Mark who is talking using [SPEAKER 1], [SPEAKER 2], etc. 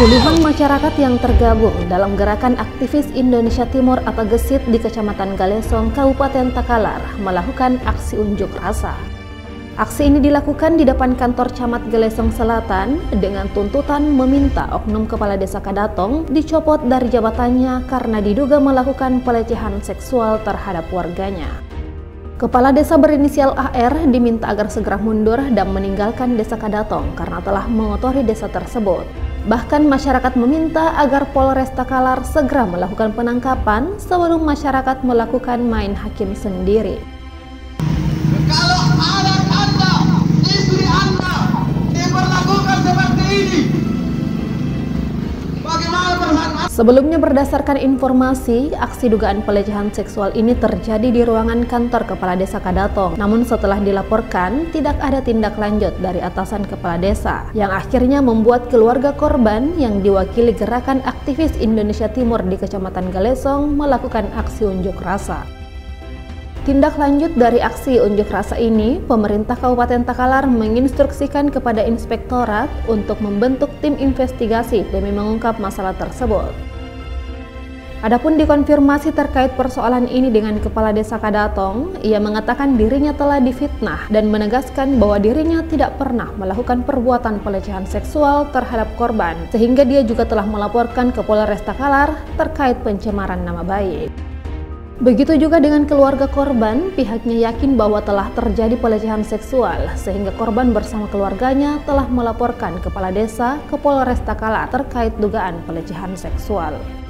[SPEAKER 1] Puluhan masyarakat yang tergabung dalam Gerakan Aktivis Indonesia Timur atau GESIT di Kecamatan Galesong, Kabupaten Takalar melakukan aksi unjuk rasa. Aksi ini dilakukan di depan kantor Camat Galesong Selatan dengan tuntutan meminta oknum Kepala Desa Kadatong dicopot dari jabatannya karena diduga melakukan pelecehan seksual terhadap warganya. Kepala Desa berinisial AR diminta agar segera mundur dan meninggalkan Desa Kadatong karena telah mengotori desa tersebut. Bahkan masyarakat meminta agar Polres Takalar segera melakukan penangkapan sebelum masyarakat melakukan main hakim sendiri.
[SPEAKER 2] Kalau anak Anda, istri Anda diperlakukan seperti ini, bagaimana perasaan Anda?
[SPEAKER 1] Sebelumnya berdasarkan informasi, aksi dugaan pelecehan seksual ini terjadi di ruangan kantor Kepala Desa Kadatong. Namun setelah dilaporkan, tidak ada tindak lanjut dari atasan Kepala Desa, yang akhirnya membuat keluarga korban yang diwakili Gerakan Aktivis Indonesia Timur di Kecamatan Galesong melakukan aksi unjuk rasa. Tindak lanjut dari aksi unjuk rasa ini, pemerintah Kabupaten Takalar menginstruksikan kepada Inspektorat untuk membentuk tim investigasi demi mengungkap masalah tersebut. Adapun dikonfirmasi terkait persoalan ini dengan Kepala Desa Kadatong, ia mengatakan dirinya telah difitnah dan menegaskan bahwa dirinya tidak pernah melakukan perbuatan pelecehan seksual terhadap korban, sehingga dia juga telah melaporkan ke Polres Takalar terkait pencemaran nama baik. Begitu juga dengan keluarga korban, pihaknya yakin bahwa telah terjadi pelecehan seksual, sehingga korban bersama keluarganya telah melaporkan Kepala Desa ke Polres Takalar terkait dugaan pelecehan seksual.